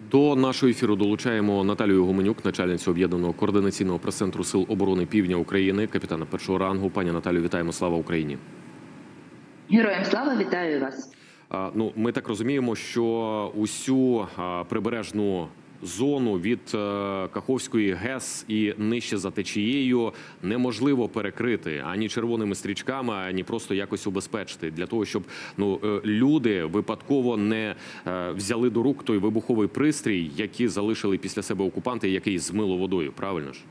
До нашого ефіру долучаємо Наталію Гуменюк, начальницю об'єднаного координаційного прес-центру Сил оборони Півдня України, капітана першого рангу. Пані Наталю, вітаємо. Слава Україні! Героям слава, вітаю вас! Ми так розуміємо, що усю прибережну зону від Каховської ГЕС і нижче за течією неможливо перекрити ані червоними стрічками, ані просто якось убезпечити. Для того, щоб люди випадково не взяли до рук той вибуховий пристрій, який залишили після себе окупанти, який змило водою. Правильно ж?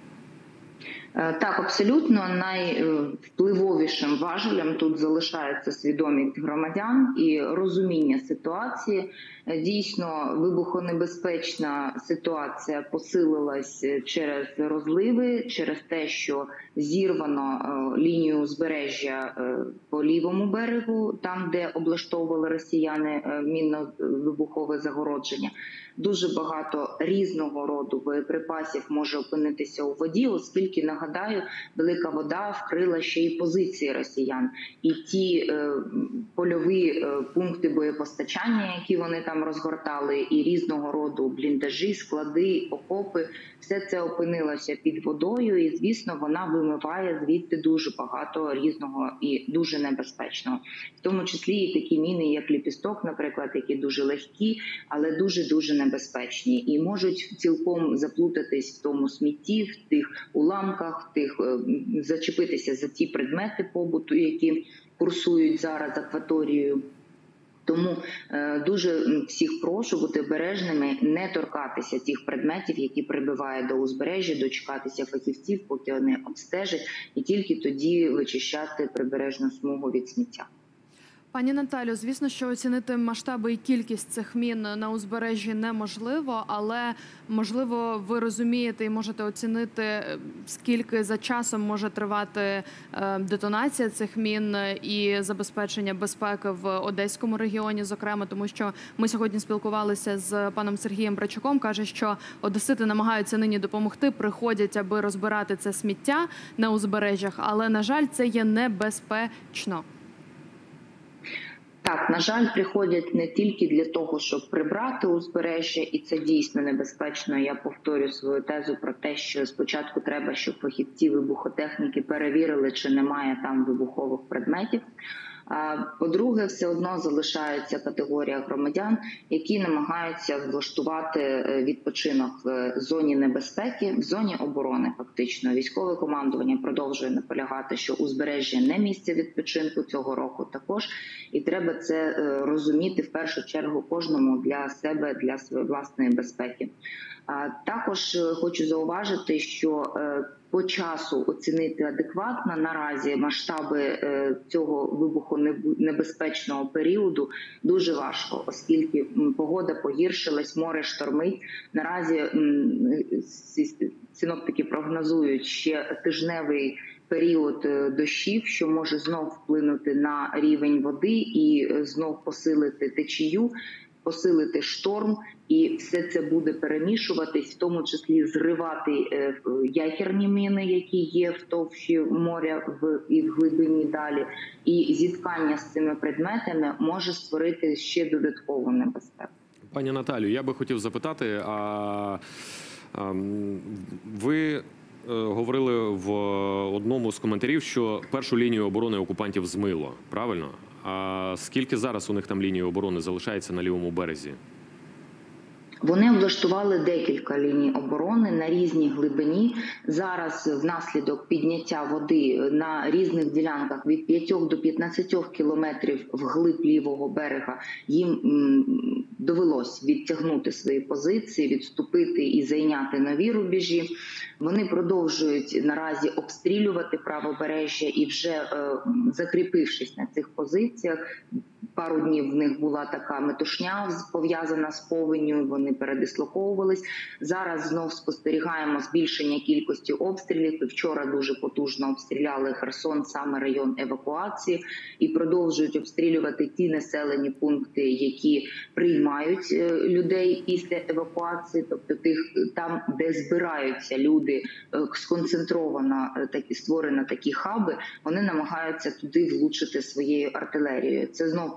Так, абсолютно. Найвпливовішим важелем тут залишається свідомість громадян і розуміння ситуації. Дійсно, вибухонебезпечна ситуація посилилась через розливи, через те, що зірвано лінію узбережжя по лівому берегу, там, де облаштовували росіяни мінно-вибухове загородження. Дуже багато різного роду боєприпасів може опинитися у воді, оскільки, нагадаю, велика вода вкрила ще й позиції росіян. І ті польові пункти боєпостачання, які вони там розгортали, і різного роду бліндажі, склади, окопи, все це опинилося під водою, і, звісно, вона вимиває звідти дуже багато різного і дуже небезпечного. В тому числі і такі міни, як ліпісток, наприклад, які дуже легкі, але дуже-дуже небезпечні. І можуть цілком заплутатись в тому смітті, в тих уламках, зачепитися за ті предмети побуту, які курсують зараз акваторією. Тому дуже всіх прошу бути обережними, не торкатися тих предметів, які прибивають до узбережжя, дочекатися фахівців, поки вони обстежать, і тільки тоді вичищати прибережну смугу від сміття. Пані Наталю, звісно, що оцінити масштаби і кількість цих мін на узбережжі неможливо, але, можливо, ви розумієте і можете оцінити, скільки за часом може тривати детонація цих мін і забезпечення безпеки в Одеському регіоні, зокрема, тому що ми сьогодні спілкувалися з паном Сергієм Брачуком, каже, що одесити намагаються нині допомогти, приходять, аби розбирати це сміття на узбережжях, але, на жаль, це є небезпечно. Так, на жаль, приходять не тільки для того, щоб прибрати узбережжя, і це дійсно небезпечно. Я повторю свою тезу про те, що спочатку треба, щоб фахівці вибухотехніки перевірили, чи немає там вибухових предметів. По-друге, все одно залишається категорія громадян, які намагаються влаштувати відпочинок в зоні небезпеки, в зоні оборони фактично. Військове командування продовжує наполягати, що узбережжя не місце відпочинку цього року також. І треба це розуміти в першу чергу кожному для себе, для своєї власної безпеки. Також хочу зауважити, що по часу оцінити адекватно наразі масштаби цього вибухонебезпечного періоду дуже важко, оскільки погода погіршилась, море штормить. Наразі синоптики прогнозують ще тижневий період дощів, що може знов вплинути на рівень води і знов посилити течію, посилити шторм, і все це буде перемішуватись, в тому числі зривати ядерні міни, які є в товщі моря і в глибині далі. І зіткання з цими предметами може створити ще додаткову небезпеку. Пані Наталю, я би хотів запитати, ви говорили в одному з коментарів, що першу лінію оборони окупантів змило, правильно? А скільки зараз у них там лінії оборони залишається на лівому березі? Вони облаштували декілька ліній оборони на різній глибині. Зараз внаслідок підняття води на різних ділянках від 5 до 15 кілометрів вглиб лівого берега їм довелось відтягнути свої позиції, відступити і зайняти нові рубежі. Вони продовжують наразі обстрілювати правобережжя і вже закріпившись на цих позиціях, пару днів в них була така метушня пов'язана з повенню, вони передислоковувались. Зараз знов спостерігаємо збільшення кількості обстрілів. Вчора дуже потужно обстріляли Херсон, саме район евакуації, і продовжують обстрілювати ті населені пункти, які приймають людей після евакуації, тобто там, де збираються люди, сконцентровано створено такі хаби, вони намагаються туди влучити своєю артилерією. Це знов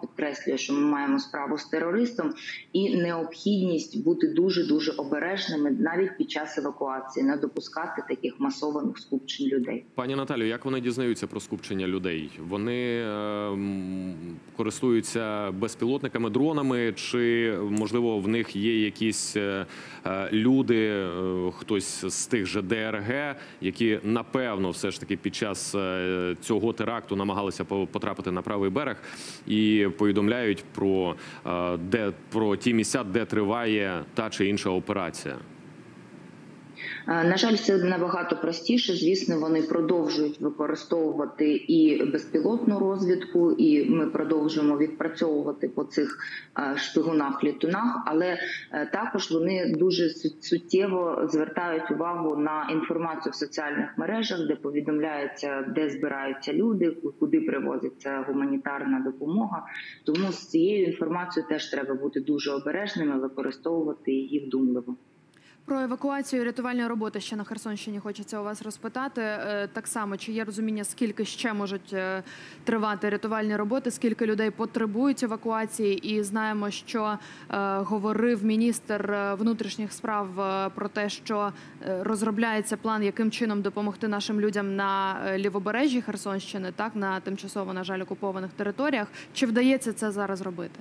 підкреслює, що ми маємо справу з терористом, і необхідність бути дуже-дуже обережними навіть під час евакуації, не допускати таких масованих скупчень людей. Пані Наталю, як вони дізнаються про скупчення людей? Вони користуються безпілотниками, дронами, чи, можливо, в них є якісь люди, хтось з тих же ДРГ, які, напевно, все ж таки під час цього теракту намагалися потрапити на правий берег і повідомляють про ті місця, де триває та чи інша операція? На жаль, це набагато простіше. Звісно, вони продовжують використовувати і безпілотну розвідку, і ми продовжуємо відпрацьовувати по цих шпигунах-літунах, але також вони дуже суттєво звертають увагу на інформацію в соціальних мережах, де повідомляється, де збираються люди, куди привозиться гуманітарна допомога. Тому з цією інформацією теж треба бути дуже обережними, використовувати її вдумливо. Про евакуацію і рятувальні роботи ще на Херсонщині хочеться у вас розпитати. Так само, чи є розуміння, скільки ще можуть тривати рятувальні роботи, скільки людей потребують евакуації? І знаємо, що говорив міністр внутрішніх справ про те, що розробляється план, яким чином допомогти нашим людям на лівобережжі Херсонщини, так, на тимчасово, на жаль, окупованих територіях. Чи вдається це зараз робити?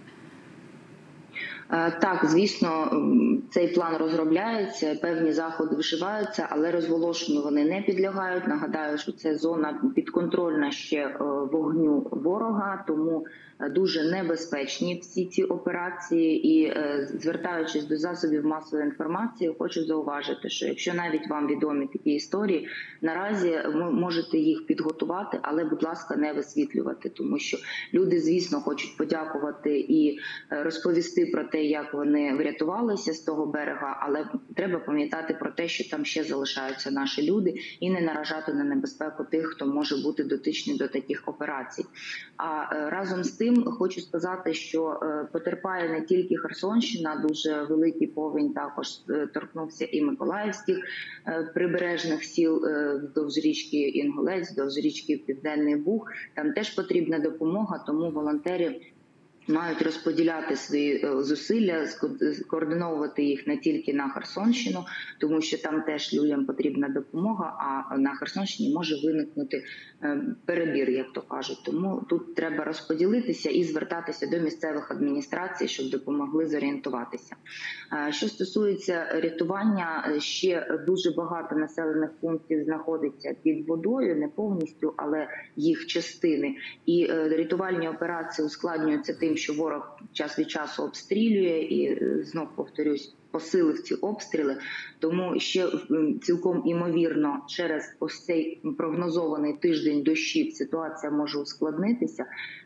Так, звісно, цей план розробляється, певні заходи вживаються, але розголошенню вони не підлягають. Нагадаю, що це зона підконтрольна ще вогню ворога, тому дуже небезпечні всі ці операції. І звертаючись до засобів масової інформації, хочу зауважити, що якщо навіть вам відомі такі історії, наразі ви можете їх підготувати, але, будь ласка, не висвітлювати, тому що люди, звісно, хочуть подякувати і розповісти про те, як вони врятувалися з того берега, але треба пам'ятати про те, що там ще залишаються наші люди, і не наражати на небезпеку тих, хто може бути дотичний до таких операцій. А разом з тим хочу сказати, що потерпає не тільки Херсонщина, дуже великий повінь також торкнувся і миколаївських прибережних сіл вздовж річки Інгулець, вздовж річки Південний Буг. Там теж потрібна допомога, тому волонтери мають розподіляти свої зусилля, координовувати їх не тільки на Херсонщину, тому що там теж людям потрібна допомога, а на Херсонщині може виникнути перебір, як то кажуть. Тому тут треба розподілитися і звертатися до місцевих адміністрацій, щоб допомогли зорієнтуватися. Що стосується рятування, ще дуже багато населених пунктів знаходиться під водою, не повністю, але їх частини. І рятувальні операції ускладнюються тим, що ворог час від часу обстрілює і, знов повторюсь, посилив ці обстріли. Тому ще цілком імовірно через ось цей прогнозований тиждень дощів ситуація може ускладнитися.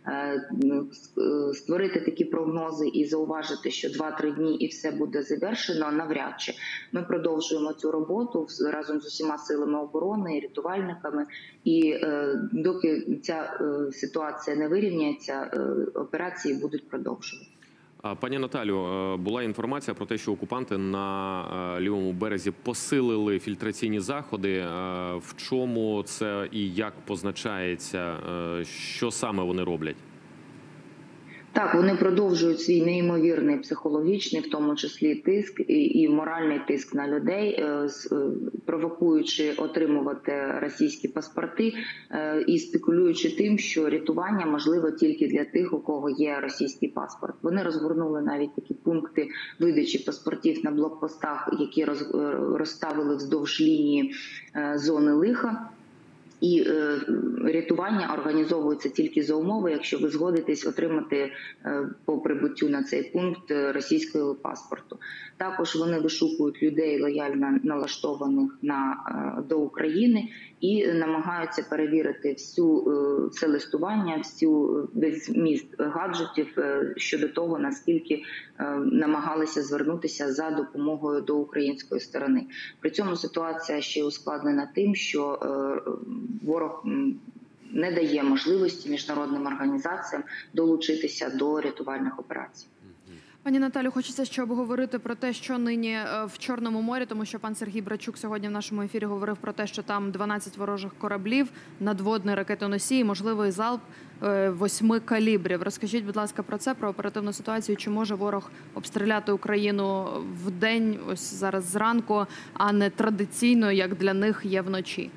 Створити такі прогнози і зауважити, що 2-3 дні і все буде завершено, навряд чи. Ми продовжуємо цю роботу разом з усіма силами оборони і рятувальниками. І доки ця ситуація не вирівняється, операції будуть продовжувати. Пані Наталю, була інформація про те, що окупанти на лівому березі посилили фільтраційні заходи. В чому це і як позначається? Що саме вони роблять? Так, вони продовжують свій неймовірний психологічний, в тому числі тиск і моральний тиск на людей, провокуючи отримувати російські паспорти і спекулюючи тим, що рятування можливо тільки для тих, у кого є російський паспорт. Вони розгорнули навіть такі пункти видачі паспортів на блокпостах, які розставили вздовж лінії зони лиха. І рятування організовується тільки за умови, якщо ви згодитесь отримати по прибуттю на цей пункт російського паспорту. Також вони вишукують людей, лояльно налаштованих до України, і намагаються перевірити все листування, весь зміст гаджетів щодо того, наскільки намагалися звернутися за допомогою до української сторони. При цьому ситуація ще ускладнена тим, що ворог не дає можливості міжнародним організаціям долучитися до рятувальних операцій. Пані Наталю, хочеться ще обговорити про те, що нині в Чорному морі, тому що пан Сергій Брачук сьогодні в нашому ефірі говорив про те, що там 12 ворожих кораблів, надводний ракетоносій, можливий залп 8 калібрів. Розкажіть, будь ласка, про це, про оперативну ситуацію. Чи може ворог обстріляти Україну в день, ось зараз зранку, а не традиційно, як для них є вночі?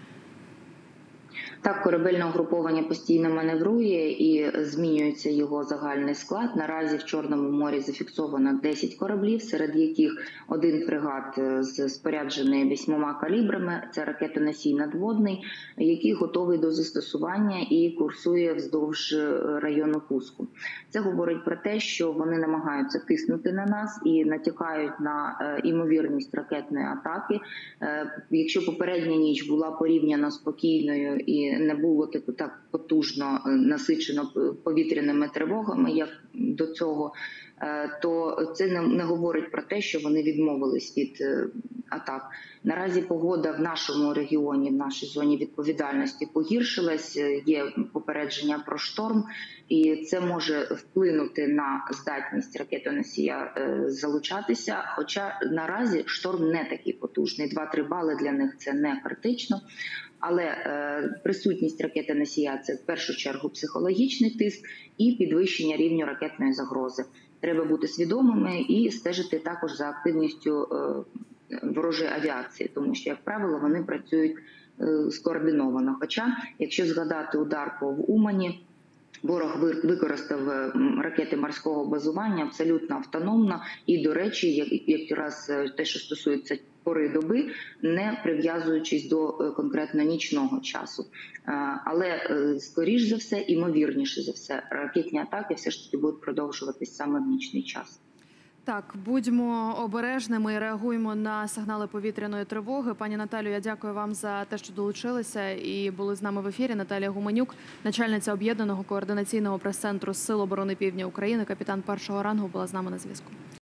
Так, корабельне угруповання постійно маневрує і змінюється його загальний склад. Наразі в Чорному морі зафіксовано 10 кораблів, серед яких один фрегат споряджений 8 калібрами. Це ракетоносій надводний, який готовий до застосування і курсує вздовж району пуску. Це говорить про те, що вони намагаються тиснути на нас і натякають на імовірність ракетної атаки. Якщо попередня ніч була порівняно спокійною і не було так потужно насичено повітряними тривогами, як до цього, то це не говорить про те, що вони відмовились від атак. Наразі погода в нашому регіоні, в нашій зоні відповідальності погіршилась, є попередження про шторм, і це може вплинути на здатність ракетоносія залучатися, хоча наразі шторм не такий потужний, 2-3 бали для них це не критично. Але присутність ракети-носія – це в першу чергу психологічний тиск і підвищення рівню ракетної загрози. Треба бути свідомими і стежити також за активністю ворожої авіації, тому що, як правило, вони працюють скоординовано. Хоча, якщо згадати удар по Умані, ворог використав ракети морського базування абсолютно автономно і, до речі, якраз те, що стосується пори доби, не прив'язуючись до конкретно нічного часу. Але, скоріш за все, імовірніше за все, ракетні атаки все ж таки будуть продовжуватись саме в нічний час. Так, будьмо обережними і реагуємо на сигнали повітряної тривоги. Пані Наталю, я дякую вам за те, що долучилися і були з нами в ефірі. Наталія Гуменюк, начальниця Об'єднаного координаційного прес-центру Сил оборони Півдня України, капітан першого рангу, була з нами на зв'язку.